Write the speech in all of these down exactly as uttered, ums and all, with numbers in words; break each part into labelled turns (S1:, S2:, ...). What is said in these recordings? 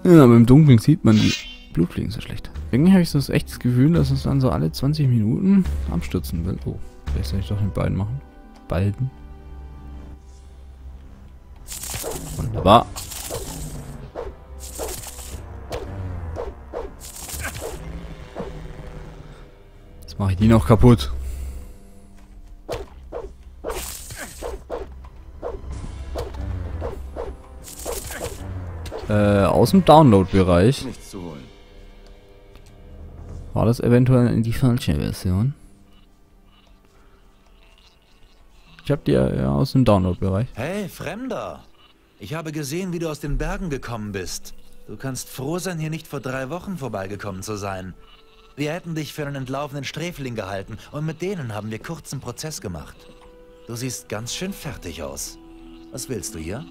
S1: Ja, aber im Dunkeln sieht man die Blutfliegen so schlecht. Irgendwie habe ich so das echt das Gefühl, dass es dann so alle zwanzig Minuten abstürzen will. Oh, vielleicht soll ich doch mit beiden machen. Beiden. Wunderbar. Jetzt mache ich die noch kaputt. Äh, aus dem Download-Bereich.
S2: Nichts zu holen.
S1: War das eventuell in die falsche Version? Ich hab die ja, ja aus dem Download-Bereich.
S3: Hey, Fremder! Ich habe gesehen, wie du aus den Bergen gekommen bist. Du kannst froh sein, hier nicht vor drei Wochen vorbeigekommen zu sein. Wir hätten dich für einen entlaufenen Sträfling gehalten und mit denen haben wir kurzen Prozess gemacht. Du siehst ganz schön fertig aus. Was willst du hier?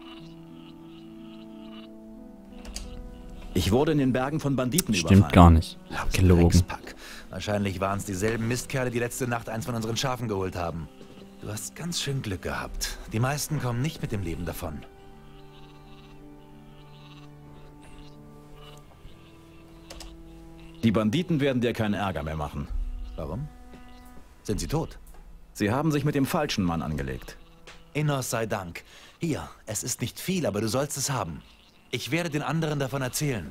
S2: Ich wurde in den Bergen von Banditen
S1: Stimmt
S2: überfallen.
S1: gar nicht. Gelogen.
S3: Dreckspack. Wahrscheinlich waren es dieselben Mistkerle, die letzte Nacht eins von unseren Schafen geholt haben. Du hast ganz schön Glück gehabt. Die meisten kommen nicht mit dem Leben davon.
S2: Die Banditen werden dir keinen Ärger mehr machen.
S3: Warum? Sind sie tot?
S2: Sie haben sich mit dem falschen Mann angelegt.
S3: Innos sei Dank. Hier, es ist nicht viel, aber du sollst es haben. Ich werde den anderen davon erzählen.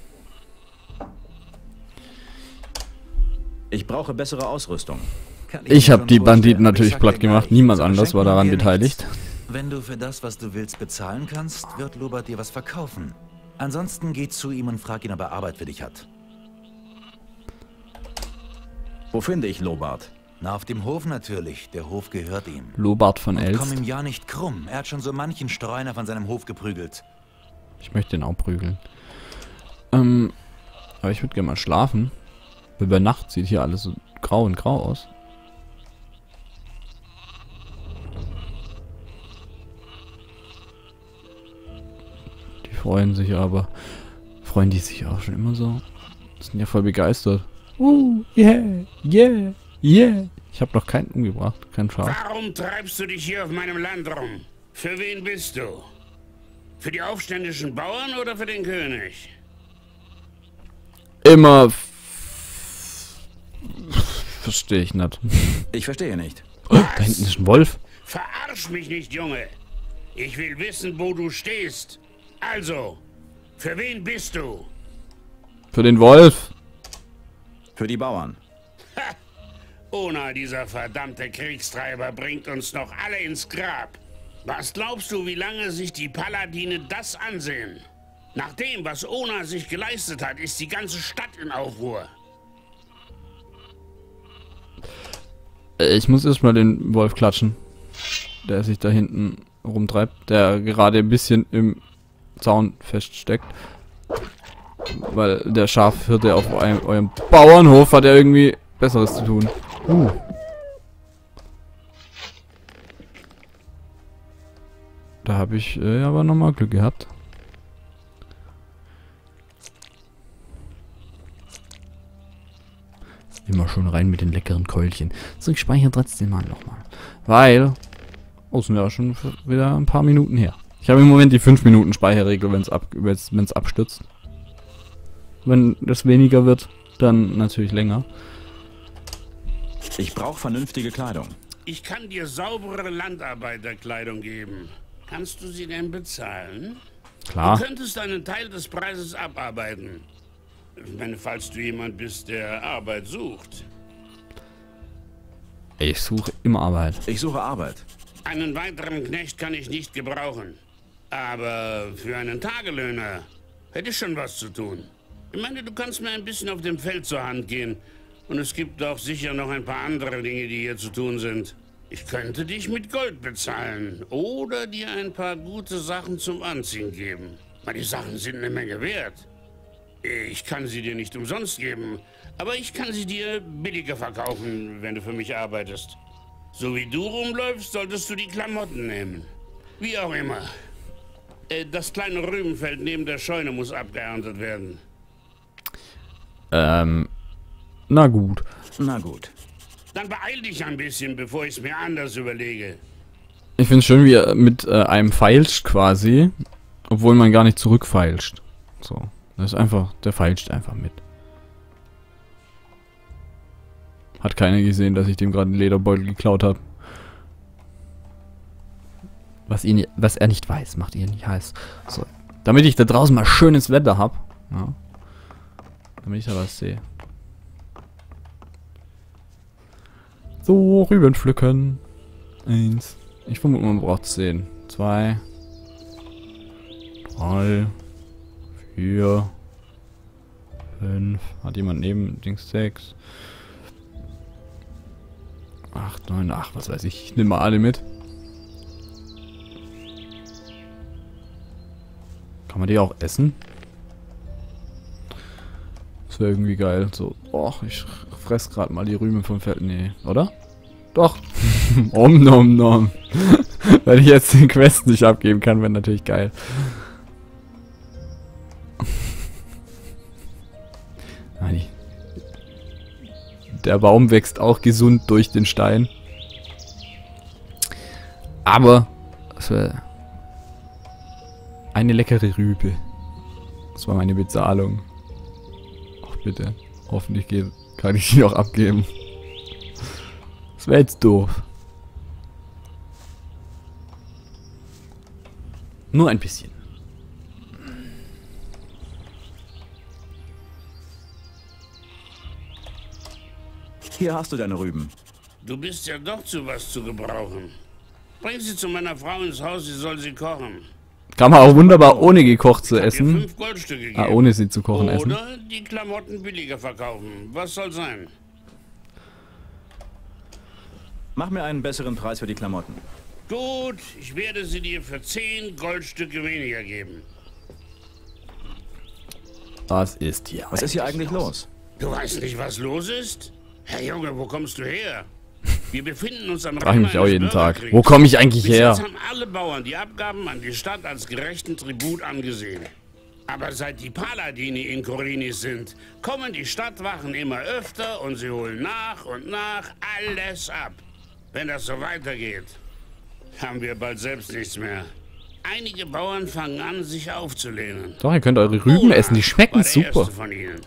S2: Ich brauche bessere Ausrüstung.
S3: Kann
S1: Ich
S3: mir
S1: habe
S3: schon
S1: die
S3: vorstellen.
S1: Banditen
S3: Ich
S1: natürlich
S3: sag
S1: platt
S3: dir
S1: gemacht.
S3: gleich,
S1: Niemand
S3: sie
S1: anders war
S3: verschenken
S1: daran
S3: dir
S1: beteiligt.
S3: nichts. Wenn du für das, was du willst, bezahlen kannst, wird Lobart dir was verkaufen. Ansonsten geh zu ihm und frag ihn, ob er Arbeit für dich hat.
S2: Wo finde ich Lobart?
S3: Na, auf dem Hof natürlich. Der Hof gehört ihm.
S1: Lobart von
S3: Und komm
S1: Elst.
S3: ihm ja nicht krumm. Er hat schon so manchen Streuner von seinem Hof geprügelt.
S1: Ich möchte den auch prügeln. Ähm, aber ich würde gerne mal schlafen. Über Nacht sieht hier alles so grau und grau aus. Die freuen sich aber. Freuen die sich auch schon immer so? Sind ja voll begeistert. Uh, yeah, yeah, yeah. Ich habe noch keinen umgebracht, kein Schaf.
S4: Warum treibst du dich hier auf meinem Land rum? Für wen bist du? Für die aufständischen Bauern oder für den König?
S1: Immer. Verstehe ich nicht.
S2: Ich verstehe nicht.
S1: Oh, da hinten ist ein Wolf.
S4: Verarsch mich nicht, Junge. Ich will wissen, wo du stehst. Also, für wen bist du?
S1: Für den Wolf.
S2: Für die Bauern.
S4: Ha! Ona, dieser verdammte Kriegstreiber, bringt uns noch alle ins Grab. Was glaubst du, wie lange sich die Paladine das ansehen? Nach dem, was Ona sich geleistet hat, ist die ganze Stadt in Aufruhr.
S1: Ich muss erstmal den Wolf klatschen, der sich da hinten rumtreibt, der gerade ein bisschen im Zaun feststeckt. Weil der Schafhirte auf einem, eurem Bauernhof hat er irgendwie Besseres zu tun. Uh. Da habe ich äh, aber nochmal Glück gehabt. Immer schon rein mit den leckeren Keulchen. So, ich speichere trotzdem mal nochmal. Weil... Oh, sind ja schon wieder ein paar Minuten her. Ich habe im Moment die fünf Minuten Speicherregel, wenn es ab, wenn's abstürzt. Wenn das weniger wird, dann natürlich länger.
S2: Ich brauche vernünftige Kleidung.
S4: Ich kann dir saubere Landarbeiterkleidung geben. Kannst du sie denn bezahlen?
S1: Klar.
S4: Du könntest einen Teil des Preises abarbeiten. Ich meine, falls du jemand bist, der Arbeit sucht.
S1: Ich suche immer Arbeit.
S2: Ich suche Arbeit.
S4: Einen weiteren Knecht kann ich nicht gebrauchen. Aber für einen Tagelöhner hätte ich schon was zu tun. Ich meine, du kannst mir ein bisschen auf dem Feld zur Hand gehen. Und es gibt auch sicher noch ein paar andere Dinge, die hier zu tun sind. Ich könnte dich mit Gold bezahlen. Oder dir ein paar gute Sachen zum Anziehen geben. Weil die Sachen sind eine Menge wert. Ich kann sie dir nicht umsonst geben. Aber ich kann sie dir billiger verkaufen, wenn du für mich arbeitest. So wie du rumläufst, solltest du die Klamotten nehmen. Wie auch immer. Das kleine Rübenfeld neben der Scheune muss abgeerntet werden.
S1: Ähm, na gut.
S2: Na gut.
S4: Dann beeil dich ein bisschen, bevor ich es mir anders überlege.
S1: Ich finde es schön, wie er mit äh, einem feilscht quasi, obwohl man gar nicht zurückfeilscht. So. Das ist einfach, der feilscht einfach mit. Hat keiner gesehen, dass ich dem gerade einen Lederbeutel geklaut habe. Was ihn, was er nicht weiß, macht ihn nicht heiß. So. Damit ich da draußen mal schönes Wetter habe. Ja. Damit ich da was sehe. So, Rüben pflücken. Eins. Ich vermute, man braucht zehn. Zwei. Drei. Vier. Fünf. Hat jemand neben Dings sechs. Acht, neun, ach, was weiß ich. Ich nehme mal alle mit. Kann man die auch essen? Das wäre irgendwie geil. So, oh, ich fress gerade mal die Rüben vom Feld. Nee, oder? Doch. Om nom nom. Wenn ich jetzt den Quest nicht abgeben kann, wäre natürlich geil. Der Baum wächst auch gesund durch den Stein. Aber das wäre eine leckere Rübe. Das war meine Bezahlung. Ach bitte. Hoffentlich geht, kann ich die auch abgeben. Das wäre jetzt doof. Nur ein bisschen.
S2: Hier hast du deine Rüben.
S4: Du bist ja doch zu was zu gebrauchen. Bring sie zu meiner Frau ins Haus, sie soll sie kochen.
S1: Kann man auch wunderbar ohne gekocht zu
S4: Ich hab ihr
S1: essen.
S4: fünf Goldstücke
S1: Ah,
S4: gegeben.
S1: ohne sie zu kochen essen.
S4: Oder die Klamotten billiger verkaufen. Was soll sein?
S2: Mach mir einen besseren Preis für die Klamotten.
S4: Gut, ich werde sie dir für zehn Goldstücke weniger geben.
S1: Was ist hier?
S2: Was ist hier eigentlich los?
S4: Du weißt nicht, was los ist? Herr Junge, wo kommst du her? Wir befinden uns am
S1: Frag ich mich auch
S4: eines
S1: jeden Tag.
S4: Bürgerkriegs.
S1: Wo komme ich eigentlich
S4: Bis
S1: her?
S4: jetzt haben alle Bauern die Abgaben an die Stadt als gerechten Tribut angesehen. Aber seit die Paladini in Korinis sind, kommen die Stadtwachen immer öfter und sie holen nach und nach alles ab. Wenn das so weitergeht, haben wir bald selbst nichts mehr. Einige Bauern fangen an, sich aufzulehnen.
S1: Doch, ihr könnt eure Rüben
S4: Olaf
S1: essen, die schmecken
S4: war der
S1: super.
S4: erste von ihnen.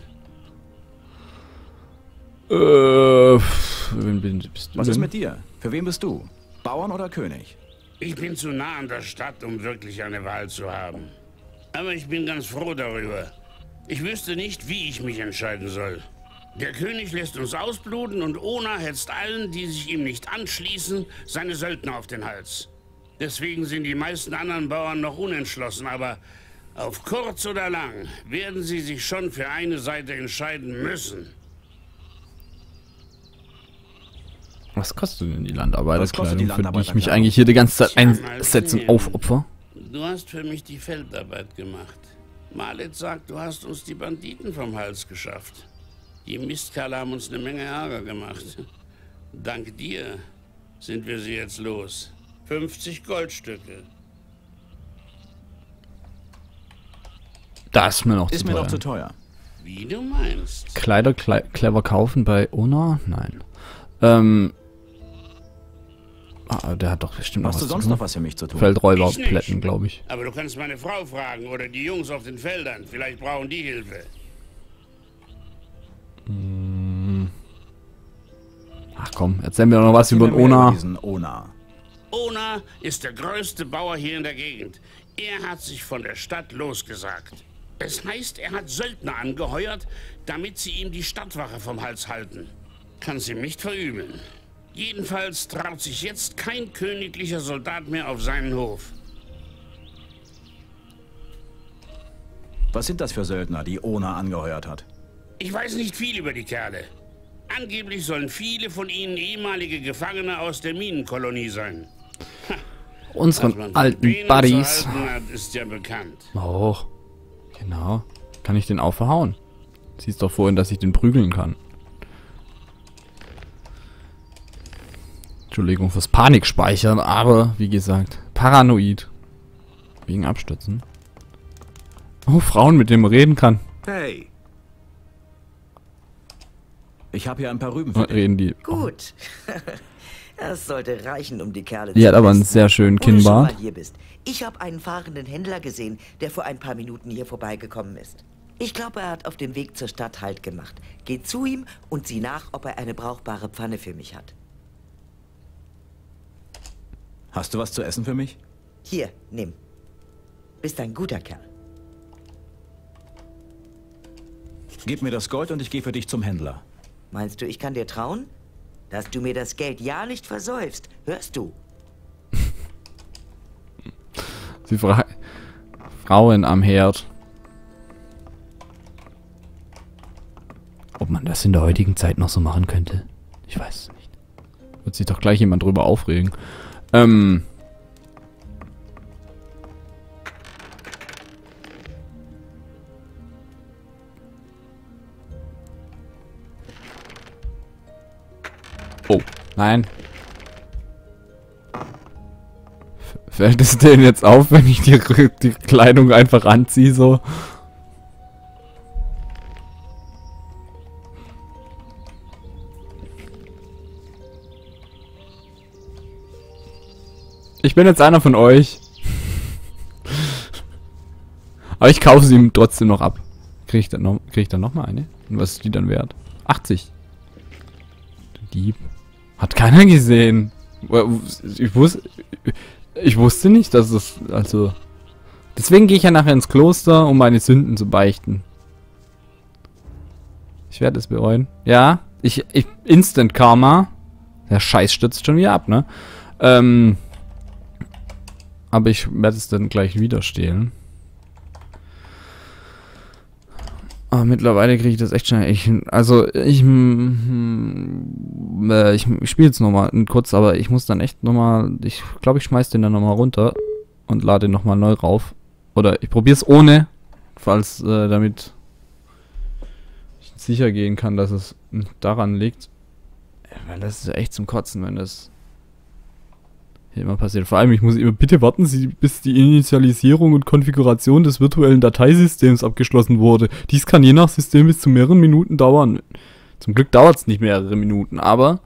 S1: Äh, wen bin- bist du
S2: Was ist
S1: denn?
S2: mit dir? Für wen bist du? Bauern oder König?
S4: Ich bin zu nah an der Stadt, um wirklich eine Wahl zu haben. Aber ich bin ganz froh darüber. Ich wüsste nicht, wie ich mich entscheiden soll. Der König lässt uns ausbluten und Ona hetzt allen, die sich ihm nicht anschließen, seine Söldner auf den Hals. Deswegen sind die meisten anderen Bauern noch unentschlossen, aber auf kurz oder lang werden sie sich schon für eine Seite entscheiden müssen.
S1: Was kostet denn die
S2: Was kostet
S1: Landarbeiterkleidung,
S2: die
S1: für die ich mich
S2: Landarbeiterkleidung?
S1: eigentlich hier die ganze Zeit
S4: Tja, mal
S1: einsetzen,
S4: sehen.
S1: aufopfer?
S4: Du hast für mich die Feldarbeit gemacht. Malet sagt, du hast uns die Banditen vom Hals geschafft. Die Mistkerle haben uns eine Menge Ärger gemacht. Dank dir sind wir sie jetzt los. fünfzig Goldstücke.
S1: Das ist mir noch
S2: Ist
S1: zu
S2: mir
S1: teuer.
S2: noch zu teuer.
S4: Wie du meinst.
S1: Kleider klei clever kaufen bei Ona? Nein. Ähm. Ah, der hat doch bestimmt noch
S2: Hast
S1: was
S2: du
S1: zu
S2: sonst
S1: tun.
S2: noch was für mich zu tun?
S4: Ich
S1: Feldräuberplätten,
S4: nicht.
S1: glaube ich.
S4: Aber du kannst meine Frau fragen oder die Jungs auf den Feldern. Vielleicht brauchen die Hilfe.
S1: Ach komm, erzähl mir doch noch was über den
S2: Erzähl mir mehr
S1: Ona.
S2: diesen Ona.
S4: Ona ist der größte Bauer hier in der Gegend. Er hat sich von der Stadt losgesagt. Es heißt, er hat Söldner angeheuert, damit sie ihm die Stadtwache vom Hals halten. Kann's ihm nicht verübeln. Jedenfalls traut sich jetzt kein königlicher Soldat mehr auf seinen Hof.
S2: Was sind das für Söldner, die Ona angeheuert hat?
S4: Ich weiß nicht viel über die Kerle. Angeblich sollen viele von ihnen ehemalige Gefangene aus der Minenkolonie sein. Was man
S1: Unseren
S4: von
S1: alten
S4: denen
S1: Buddies.
S4: zu halten hat, ist ja bekannt.
S1: Oh, genau. Kann ich den auch verhauen? Siehst doch vorhin, dass ich den prügeln kann. Entschuldigung fürs Panikspeichern, aber wie gesagt, paranoid. Wegen Abstürzen. Oh, Frauen, mit denen man reden kann.
S5: Hey.
S2: Ich habe hier ein paar Rüben für dich.
S1: Reden die.
S5: Gut. Das sollte reichen, um die Kerle
S1: Die
S5: zu
S1: hat aber einen
S5: testen.
S1: sehr schönen
S5: Wo du schon
S1: Kinnbart.
S5: mal hier bist. Ich habe einen fahrenden Händler gesehen, der vor ein paar Minuten hier vorbeigekommen ist. Ich glaube, er hat auf dem Weg zur Stadt Halt gemacht. Geh zu ihm und sieh nach, ob er eine brauchbare Pfanne für mich hat.
S2: Hast du was zu essen für mich?
S5: Hier, nimm. Bist ein guter Kerl.
S2: Gib mir das Gold und ich gehe für dich zum Händler.
S5: Meinst du, ich kann dir trauen? Dass du mir das Geld ja nicht versäufst, hörst du?
S1: Sie fra Frauen am Herd. Ob man das in der heutigen Zeit noch so machen könnte? Ich weiß es nicht. Wird sich doch gleich jemand drüber aufregen. Ähm. Oh, nein. F- Fällt es denen jetzt auf, wenn ich die, die Kleidung einfach anziehe, so? Ich bin jetzt einer von euch. Aber ich kaufe sie ihm trotzdem noch ab. Kriege ich dann noch, krieg ich dann noch mal eine? Und was ist die dann wert? achtzig. Dieb. Hat keiner gesehen. Ich wusste, ich wusste nicht, dass es, also... Deswegen gehe ich ja nachher ins Kloster, um meine Sünden zu beichten. Ich werde es bereuen. Ja, ich, ich... Instant Karma. Der Scheiß stürzt schon wieder ab, ne? Ähm... Aber ich werde es dann gleich wieder stehlen. Aber mittlerweile kriege ich das echt schnell. Ich, also ich, hm, äh, ich, ich spiele jetzt nochmal kurz, aber ich muss dann echt nochmal, ich glaube, ich schmeiß den dann nochmal runter und lade den nochmal neu rauf. Oder ich probiere es ohne, falls äh, damit ich sicher gehen kann, dass es daran liegt. Weil das ist echt zum Kotzen, wenn das hier immer passiert. Vor allem, ich muss immer, bitte warten Sie, bis die Initialisierung und Konfiguration des virtuellen Dateisystems abgeschlossen wurde. Dies kann je nach System bis zu mehreren Minuten dauern. Zum Glück dauert es nicht mehrere Minuten, aber...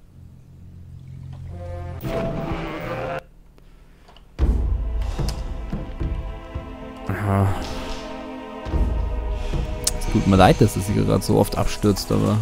S1: Ja. Es tut mir leid, dass es hier gerade so oft abstürzt, aber...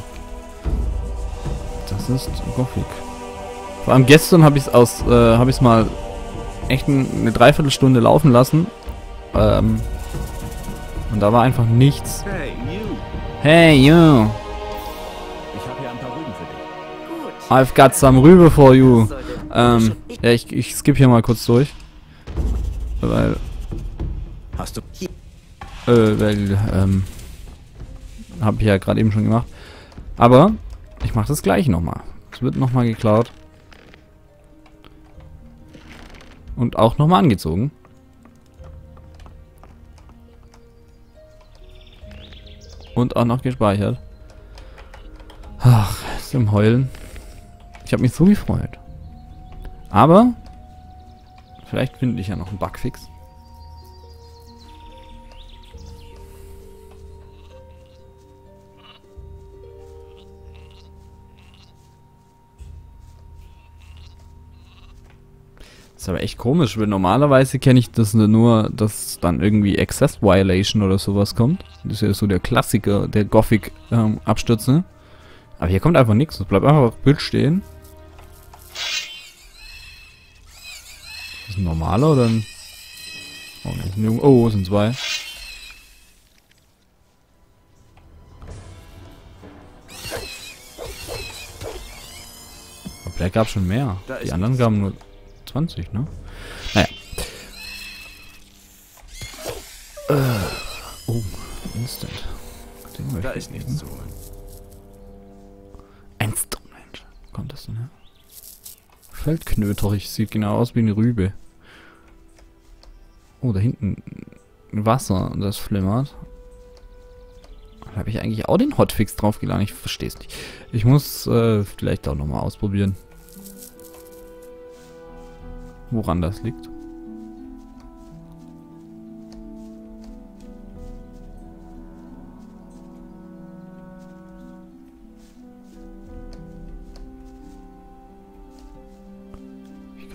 S1: Das ist Gothic. Vor allem gestern habe ich es aus, äh, habe ich es mal echt ein, eine Dreiviertelstunde laufen lassen. Ähm, und da war einfach nichts.
S2: Hey, you.
S1: Hey, you.
S2: Ich habe hier ein paar Rüben für dich.
S5: Gut.
S1: I've got some Rübe for you.
S5: Das sollte-
S1: Ähm, ja, ich, ich skippe hier mal kurz durch. Weil,
S2: Hast du...
S1: äh, weil, ähm, habe ich ja gerade eben schon gemacht. Aber, ich mache das gleich nochmal. Es wird nochmal geklaut. Und auch nochmal angezogen. Und auch noch gespeichert. Ach, ist im Heulen. Ich habe mich so gefreut. Aber vielleicht finde ich ja noch einen Bugfix. Das ist aber echt komisch, weil normalerweise kenne ich das nur, dass dann irgendwie Access Violation oder sowas kommt. Das ist ja so der Klassiker der Gothic-Abstürze. Aber hier kommt einfach nichts. Es bleibt einfach auf Bild stehen. Ist das ein normaler oder ein... Oh, das ist ein Junge. Oh, es sind zwei. Aber Black gab schon mehr.
S2: Da
S1: Die
S2: ist
S1: anderen
S2: nichts.
S1: gaben nur zwanzig, ne? Naja. Äh, oh, Instant. Den möchte
S2: Da
S1: ich
S2: ist
S1: nehmen.
S2: nichts zu holen.
S1: Ein Stonehenge. Wo kommt das denn her? Feldknöterig. Sieht genau aus wie eine Rübe. Oh, da hinten Wasser, das flimmert. Da habe ich eigentlich auch den Hotfix draufgeladen. Ich verstehe es nicht. Ich muss äh, vielleicht auch nochmal ausprobieren. Woran das liegt.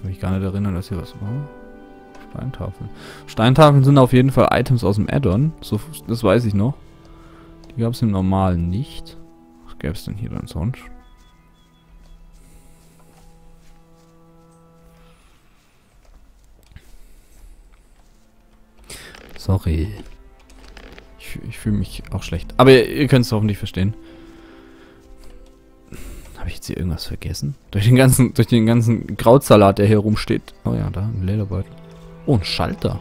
S1: kann mich gar nicht erinnern, dass hier was war. Steintafeln. Steintafeln sind auf jeden Fall Items aus dem Add-on. So, das weiß ich noch. Die gab es im Normalen nicht. Was gäbe es denn hier dann sonst? Sorry. Ich, ich fühle mich auch schlecht. Aber ihr, ihr könnt es hoffentlich verstehen. Habe ich jetzt hier irgendwas vergessen? Durch den ganzen, durch den ganzen Krautsalat, der hier rumsteht. Oh ja, da ein Lederbeutel. Oh, ein Schalter.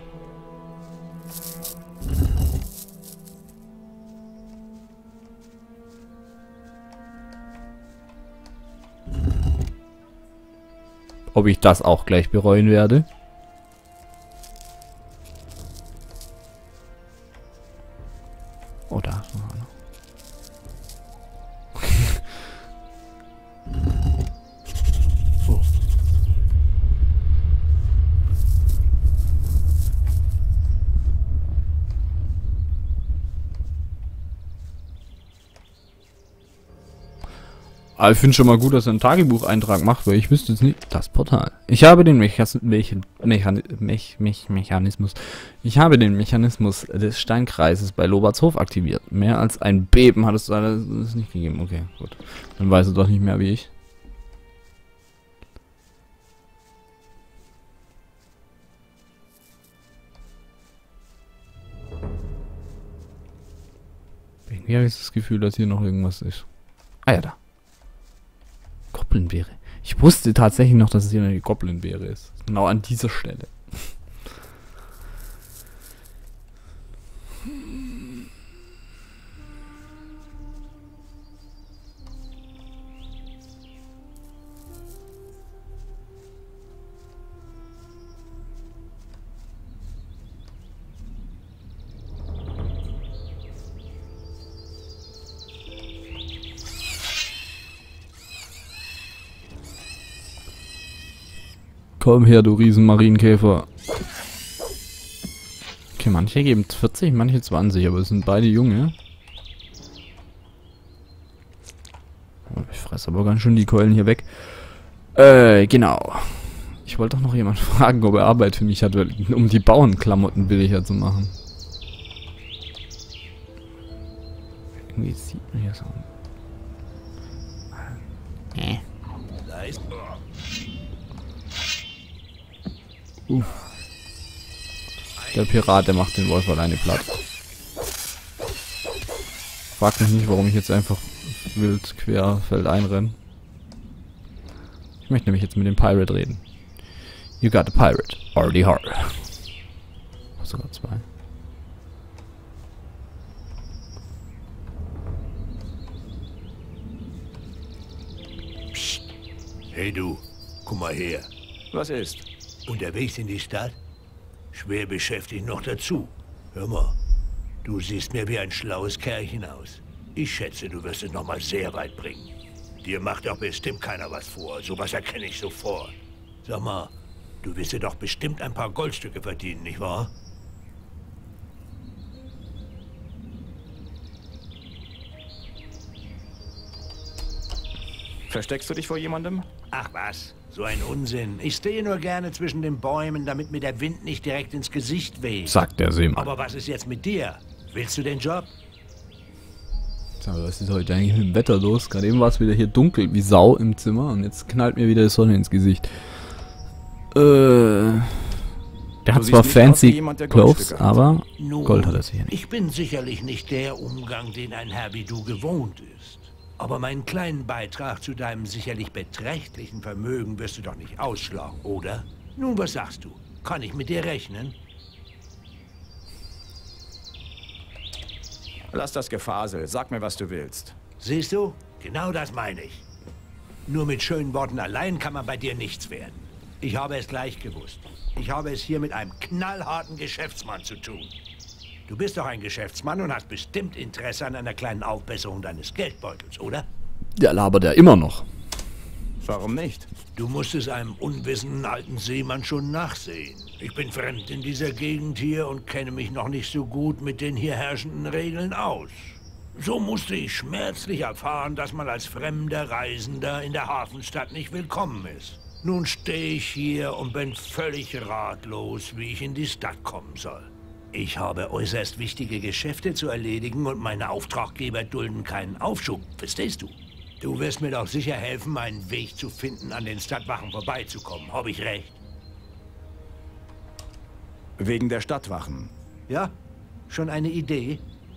S1: Ob ich das auch gleich bereuen werde? Oh, da. Oh. Aber ich finde schon mal gut, dass er einen Tagebucheintrag macht, weil ich wüsste jetzt nicht... Das Portal. Ich habe den Mechas Mechan Mechan Mech Mech Mechanismus... Ich habe den Mechanismus des Steinkreises bei Lobertshof aktiviert. Mehr als ein Beben hat es alles nicht gegeben. Okay, gut. Dann weiß er doch nicht mehr wie ich. Irgendwie habe ich das Gefühl, dass hier noch irgendwas ist. Ah ja, da. Goblinbeere. Ich wusste tatsächlich noch, dass es hier eine Goblinbeere ist. Genau an dieser Stelle. Komm her, du Riesenmarienkäfer. Okay, manche geben vierzig, manche zwanzig, aber es sind beide Junge. Ich fresse aber ganz schön die Keulen hier weg. Äh, genau. Ich wollte doch noch jemand fragen, ob er Arbeit für mich hat, um die Bauernklamotten billiger zu machen. Irgendwie sieht man hier so. Äh. Uh. Der Pirat, der macht den Wolf alleine platt. Frag mich nicht, warum ich jetzt einfach wild querfeld einrenne. Ich möchte nämlich jetzt mit dem Pirate reden. You got a pirate. Already hard. Oh, sogar zwei.
S6: Psst. Hey du, komm mal her.
S2: Was ist?
S6: Unterwegs in die Stadt? Schwer beschäftigt noch dazu. Hör mal, du siehst mir wie ein schlaues Kerlchen aus. Ich schätze, du wirst es noch mal sehr weit bringen. Dir macht doch bestimmt keiner was vor. Sowas erkenne ich sofort. Sag mal, du wirst dir doch bestimmt ein paar Goldstücke verdienen, nicht wahr?
S2: Versteckst du dich vor jemandem?
S6: Ach was, so ein Unsinn. Ich stehe nur gerne zwischen den Bäumen, damit mir der Wind nicht direkt ins Gesicht weht.
S1: Sagt der Seemann.
S6: Aber was ist jetzt mit dir? Willst du den Job?
S1: Aber was ist heute eigentlich mit dem Wetter los? Gerade eben war es wieder hier dunkel wie Sau im Zimmer und jetzt knallt mir wieder die Sonne ins Gesicht. Äh, der hat zwar fancy jemand, Clothes, aber
S6: Nun,
S1: Gold hat er sicher nicht.
S6: Ich bin sicherlich nicht der Umgang, den ein Herr wie du gewohnt ist. Aber meinen kleinen Beitrag zu deinem sicherlich beträchtlichen Vermögen wirst du doch nicht ausschlagen, oder? Nun, was sagst du? Kann ich mit dir rechnen?
S2: Lass das Gefasel. Sag mir, was du willst.
S6: Siehst du? Genau das meine ich. Nur mit schönen Worten allein kann man bei dir nichts werden. Ich habe es gleich gewusst. Ich habe es hier mit einem knallharten Geschäftsmann zu tun. Du bist doch ein Geschäftsmann und hast bestimmt Interesse an einer kleinen Aufbesserung deines Geldbeutels, oder?
S1: Der labert ja immer noch.
S2: Warum nicht?
S6: Du musst es einem unwissenden alten Seemann schon nachsehen. Ich bin fremd in dieser Gegend hier und kenne mich noch nicht so gut mit den hier herrschenden Regeln aus. So musste ich schmerzlich erfahren, dass man als fremder Reisender in der Hafenstadt nicht willkommen ist. Nun stehe ich hier und bin völlig ratlos, wie ich in die Stadt kommen soll. Ich habe äußerst wichtige Geschäfte zu erledigen und meine Auftraggeber dulden keinen Aufschub, verstehst du? Du wirst mir doch sicher helfen, einen Weg zu finden, an den Stadtwachen vorbeizukommen. Habe ich recht?
S2: Wegen der Stadtwachen.
S6: Ja? Schon eine Idee?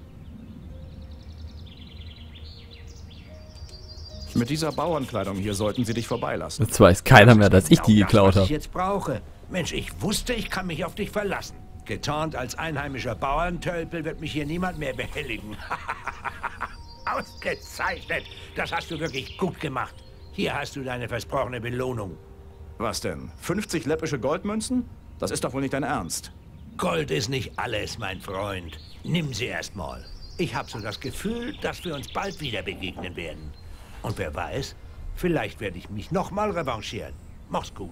S2: Mit dieser Bauernkleidung hier sollten sie dich vorbeilassen.
S1: Jetzt weiß keiner mehr, dass ich die
S6: Genau
S1: geklaut
S6: das, was
S1: habe.
S6: ich jetzt brauche. Mensch, ich wusste, ich kann mich auf dich verlassen. Getarnt als einheimischer Bauerntölpel wird mich hier niemand mehr behelligen. Ausgezeichnet! Das hast du wirklich gut gemacht. Hier hast du deine versprochene Belohnung.
S2: Was denn? fünfzig läppische Goldmünzen? Das ist doch wohl nicht dein Ernst.
S6: Gold ist nicht alles, mein Freund. Nimm sie erst mal. Ich habe so das Gefühl, dass wir uns bald wieder begegnen werden. Und wer weiß, vielleicht werde ich mich noch mal revanchieren. Mach's gut.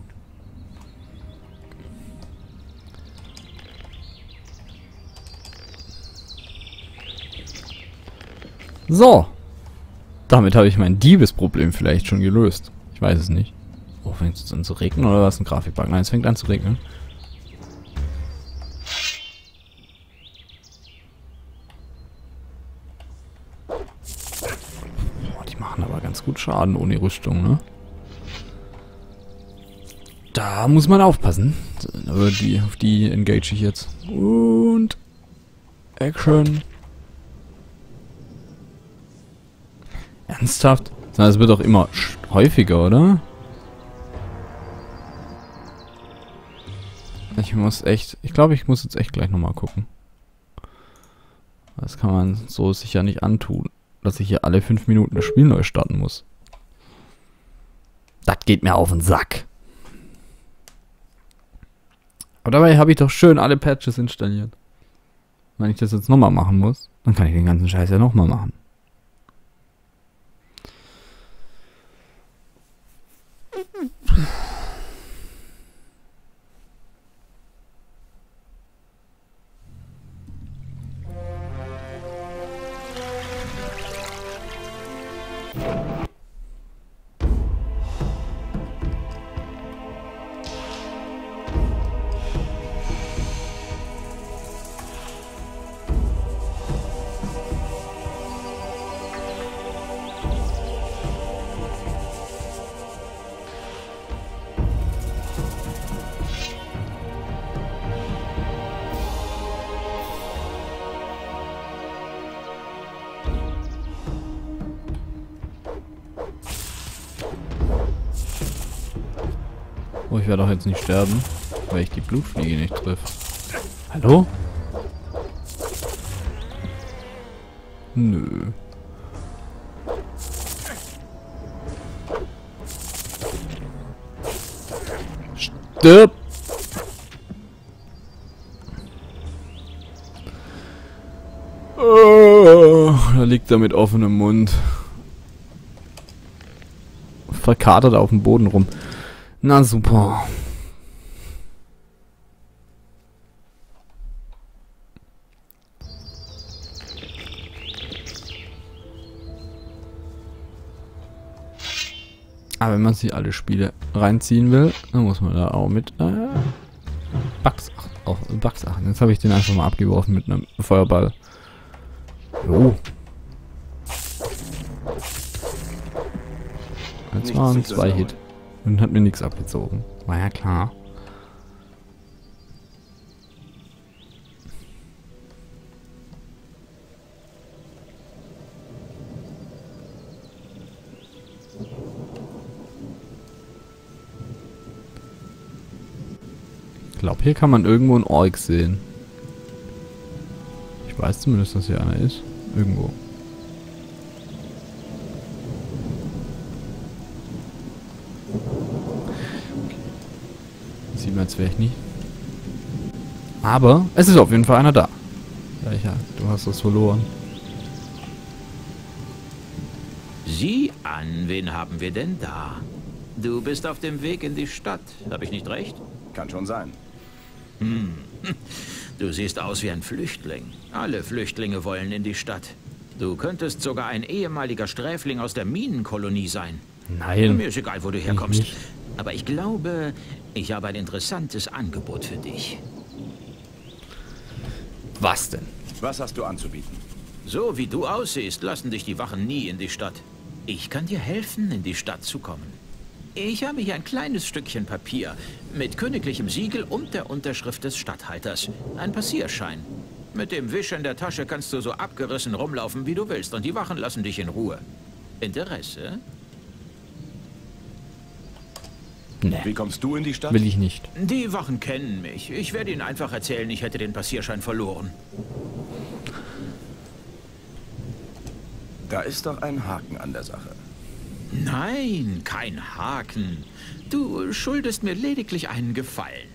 S1: So. Damit habe ich mein Diebesproblem vielleicht schon gelöst. Ich weiß es nicht. Oh, fängt es an zu regnen oder was? Ein Grafikbug? Nein, es fängt an zu regnen. Boah, die machen aber ganz gut Schaden ohne Rüstung, ne? Da muss man aufpassen. Aber die, auf die engage ich jetzt. Und Action. Ernsthaft? Das wird doch immer häufiger, oder? Ich muss echt... Ich glaube, ich muss jetzt echt gleich nochmal gucken. Das kann man so sicher nicht antun, dass ich hier alle fünf Minuten das Spiel neu starten muss. Das geht mir auf den Sack. Aber dabei habe ich doch schön alle Patches installiert. Wenn ich das jetzt nochmal machen muss, dann kann ich den ganzen Scheiß ja nochmal machen. Oh, ich werde doch jetzt nicht sterben, weil ich die Blutfliege nicht treffe. Hallo? Nö. Stirb! Oh, da liegt er mit offenem Mund. Verkatert auf dem Boden rum. Na super. Aber wenn man sich alle Spiele reinziehen will, dann muss man da auch mit äh, Bugs, auf Bugs achten. Jetzt habe ich den einfach mal abgeworfen mit einem Feuerball. Jo. Jetzt waren zwei Hit. Und hat mir nichts abgezogen. War ja klar. Ich glaube, hier kann man irgendwo einen Ork sehen. Ich weiß zumindest, dass hier einer ist. Irgendwo. Sieht man jetzt vielleicht nicht. Aber es ist auf jeden Fall einer da. Ja, du hast das verloren.
S7: Sieh an, wen haben wir denn da? Du bist auf dem Weg in die Stadt, habe ich nicht recht?
S2: Kann schon sein.
S7: Hm. Du siehst aus wie ein Flüchtling. Alle Flüchtlinge wollen in die Stadt. Du könntest sogar ein ehemaliger Sträfling aus der Minenkolonie sein.
S1: Nein.
S7: Mir ist egal, wo du herkommst. Aber ich glaube, ich habe ein interessantes Angebot für dich.
S1: Was denn?
S2: Was hast du anzubieten?
S7: So wie du aussiehst, lassen dich die Wachen nie in die Stadt. Ich kann dir helfen, in die Stadt zu kommen. Ich habe hier ein kleines Stückchen Papier mit königlichem Siegel und der Unterschrift des Statthalters. Ein Passierschein. Mit dem Wisch in der Tasche kannst du so abgerissen rumlaufen, wie du willst, und die Wachen lassen dich in Ruhe. Interesse?
S1: Nee,
S2: Wie kommst du in die Stadt?
S1: will ich nicht.
S7: Die Wachen kennen mich. Ich werde ihnen einfach erzählen, ich hätte den Passierschein verloren.
S2: Da ist doch ein Haken an der Sache.
S7: Nein, kein Haken. Du schuldest mir lediglich einen Gefallen.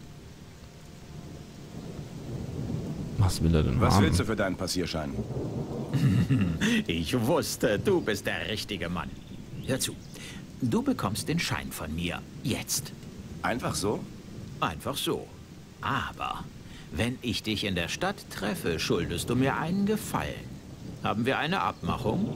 S1: Was will er denn
S2: Was
S1: haben?
S2: willst du für deinen Passierschein?
S7: Ich wusste, du bist der richtige Mann. Hör zu. Du bekommst den Schein von mir. Jetzt.
S2: Einfach so?
S7: Einfach so. Aber wenn ich dich in der Stadt treffe, schuldest du mir einen Gefallen. Haben wir eine Abmachung?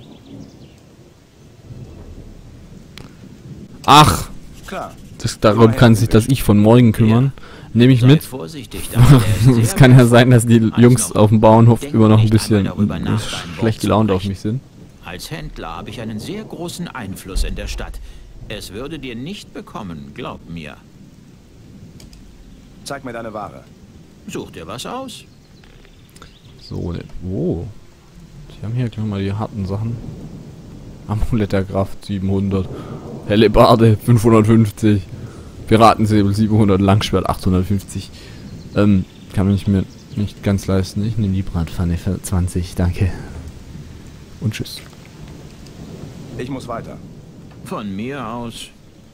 S1: Ach,
S2: Klar.
S1: das, darum kann sich das Ich von morgen kümmern. Nehme ich
S7: Sei
S1: mit.
S7: vorsichtig, damit er ist
S1: Es
S7: sehr
S1: kann ja
S7: wertvoll.
S1: sein, dass die Jungs
S7: Also,
S1: auf dem Bauernhof
S7: denk
S1: immer noch ein
S7: nicht
S1: bisschen
S7: einmal darüber nach, dein Wort
S1: schlecht
S7: zu
S1: gelaunt auf
S7: brechen.
S1: mich sind.
S7: Als Händler habe ich einen sehr großen Einfluss in der Stadt. Es würde dir nicht bekommen, glaub mir.
S2: Zeig mir deine Ware.
S7: Such dir was aus.
S1: So, ne, wo? Die haben hier gleich mal die harten Sachen. Amulett der Kraft siebenhundert. Hellebarde fünfhundertfünfzig. Piratensäbel siebenhundert. Langschwert achthundertfünfzig. Ähm, kann man nicht mir nicht ganz leisten. Ich nehme die Bratpfanne für zwanzig, danke. Und tschüss.
S2: Ich muss weiter.
S7: Von mir aus.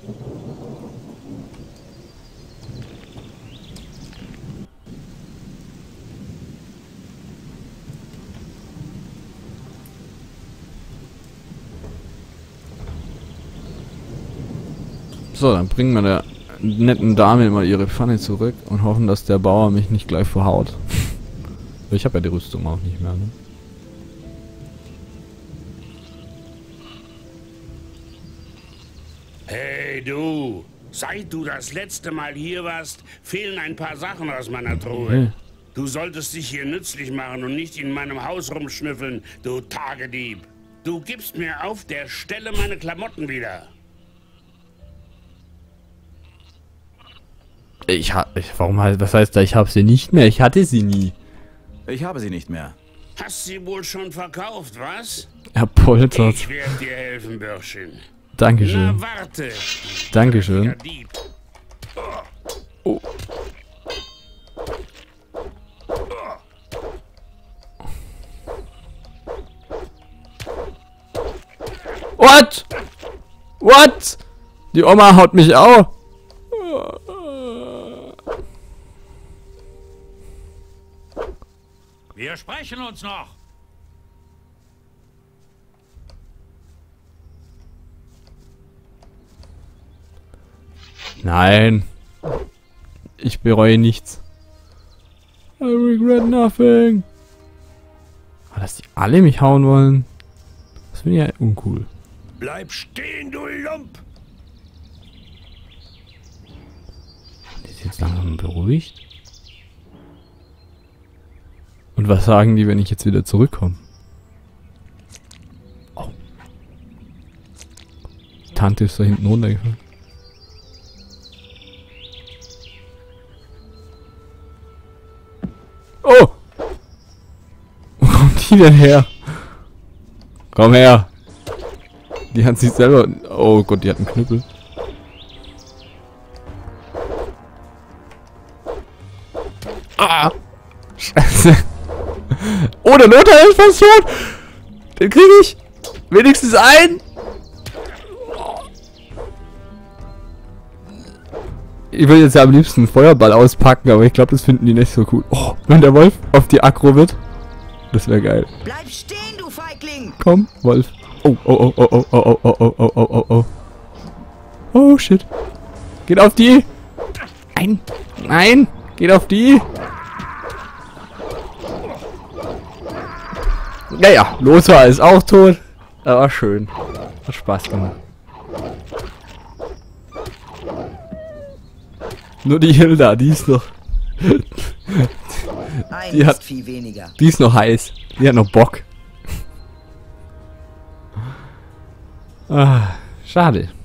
S1: So, dann bringen wir der netten Dame mal ihre Pfanne zurück und hoffen, dass der Bauer mich nicht gleich verhaut. Ich habe ja die Rüstung auch nicht mehr, ne?
S4: Hey du, seit du das letzte Mal hier warst, fehlen ein paar Sachen aus meiner Truhe.
S1: Hey.
S4: Du solltest dich hier nützlich machen und nicht in meinem Haus rumschnüffeln, du Tagedieb. Du gibst mir auf der Stelle meine Klamotten wieder.
S1: Ich ha ich, warum heißt, was heißt da, ich habe sie nicht mehr? Ich hatte sie nie.
S2: Ich habe sie nicht mehr.
S4: Hast sie wohl schon verkauft, was?
S1: Er poltert.
S4: Ich werde dir helfen, Bürschchen.
S1: Dankeschön.
S4: Na, warte.
S1: Dankeschön.
S4: Dieb.
S1: Oh. What? What? Die Oma haut mich auch.
S6: Wir sprechen uns noch.
S1: Nein. Ich bereue nichts. I regret nothing. Aber dass die alle mich hauen wollen, das finde ich ja uncool.
S6: Bleib stehen, du Lump.
S1: Die sind jetzt langsam beruhigt. Und was sagen die, wenn ich jetzt wieder zurückkomme? Oh. Die Tante ist da hinten runtergefallen. Oh! Wo kommt die denn her? Komm her! Die hat sich selber... Oh Gott, die hat einen Knüppel. Ah! Scheiße. Oh, der Lothar ist fast tot! Den krieg ich! Wenigstens einen! Ich will jetzt ja am liebsten einen Feuerball auspacken, aber ich glaube, das finden die nicht so cool. Oh, wenn der Wolf auf die Aggro wird, das wäre geil.
S5: Bleib stehen, du Feigling!
S1: Komm, Wolf. Oh, oh, oh, oh, oh, oh, oh, oh, oh, oh, oh, oh. Oh, shit. Geht auf die! Nein! Nein! Geht auf die! Naja, Lothar ist auch tot. Aber schön. Hat Spaß gemacht. Nur die Hilda, die ist noch...
S5: Ein
S1: Die hat-
S5: viel weniger.
S1: Die ist noch heiß. Die hat noch Bock. Ah, schade.